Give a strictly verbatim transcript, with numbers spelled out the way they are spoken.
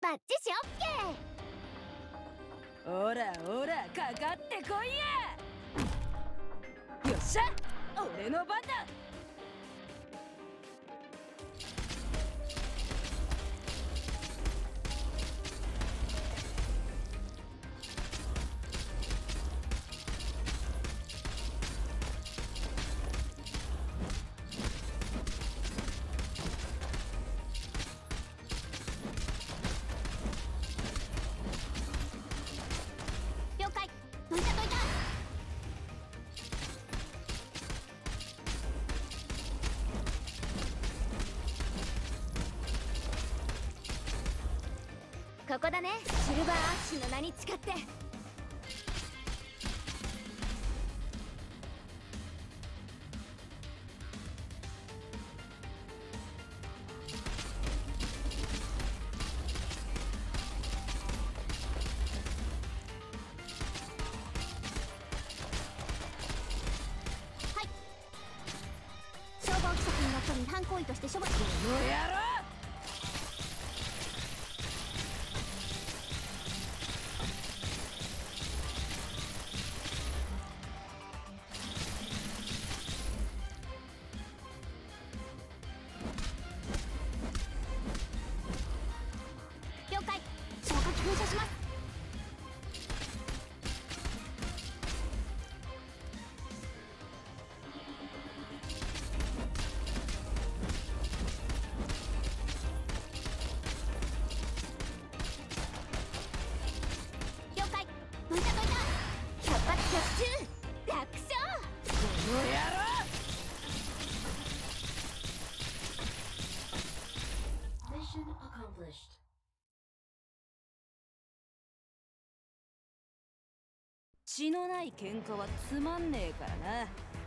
バッチシオッケー。 おらおらかかってこいや。よっしゃ、俺の番だ。 了解。どいたどいた。ここだね、シルバーアッシュの名に誓って。はい。消防規則にのっとり違反行為として処罰。 この野郎。 了解。消火器噴射します。了解。どいたどいた。百発百中。楽勝。 この野郎。 Mission accomplished. 血のない喧嘩はつまんねえからな。